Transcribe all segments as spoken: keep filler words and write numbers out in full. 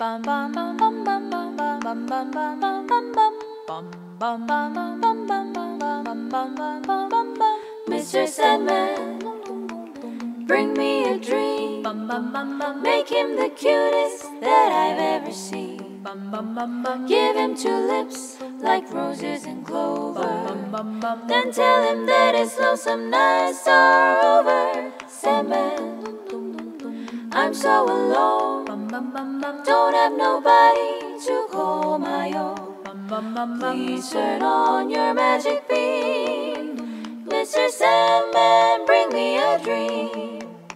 Mister Sandman, bring me a dream. Make him the cutest that I've ever seen. Give him two lips like roses and clover. Then tell him that his lonesome nights are over. Sandman, I'm so alone, don't have nobody to call my own. Please turn on your magic beam. Mister Sandman, bring me a dream.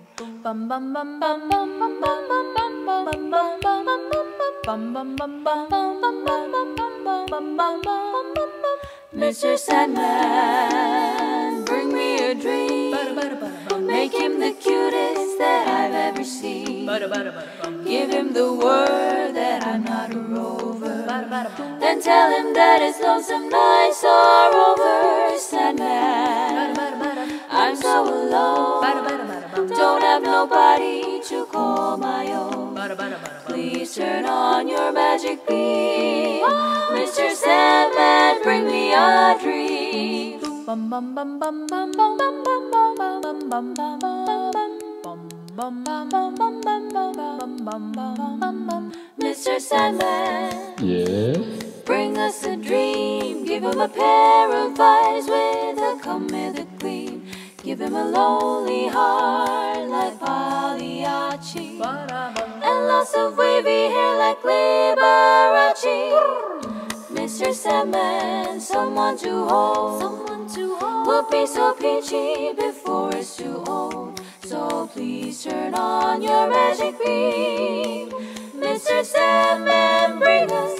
Mister Sandman, bring me a dream. Make him the cutest that I've ever seen. Give him the word that I'm not a rover. Then tell him that his lonesome nights are over. Sandman, I'm so alone, don't have nobody to call my own. Please turn on your magic beam. Mister Sandman, bring me a dream. Mister Sandman, Yes? bring us a dream. Give him a pair of eyes with a comb with a gleam. Give him a lonely heart like Pagliacci, and lots of wavy hair like Liberace. Mister Sandman, someone to hold, someone to hold, would be so peachy before it's too old. So please turn on your magic beam. Mister Sandman, bring us